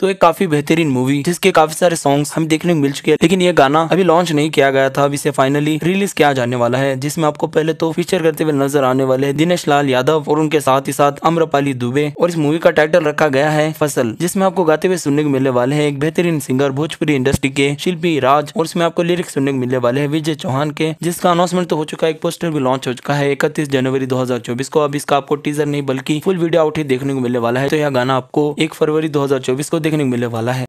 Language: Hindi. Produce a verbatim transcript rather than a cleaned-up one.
तो एक काफी बेहतरीन मूवी जिसके काफी सारे सॉन्ग्स हम देखने को मिल चुके हैं, लेकिन ये गाना अभी लॉन्च नहीं किया गया था। अब इसे फाइनली रिलीज किया जाने वाला है, जिसमें आपको पहले तो फीचर करते हुए नजर आने वाले हैं दिनेश लाल यादव और उनके साथ ही साथ आम्रपाली दुबे। और इस मूवी का टाइटल रखा गया है फसल, जिसमें आपको गाते हुए सुनने को मिलने वाले हैं एक बेहतरीन सिंगर भोजपुरी इंडस्ट्री के शिल्पी राज, और इसमें आपको लिरिक्स सुनने को मिलने वाले हैं विजय चौहान के, जिसका अनाउंसमेंट तो हो चुका है, एक पोस्टर भी लॉन्च हो चुका है इकतीस जनवरी दो हजार चौबीस को। अब इसका आपको टीजर नहीं बल्कि फुल वीडियो आउट ही देखने को मिलने वाला है। तो यह गाना आपको एक फरवरी दो हजार चौबीस को देखने को मिलने वाला है।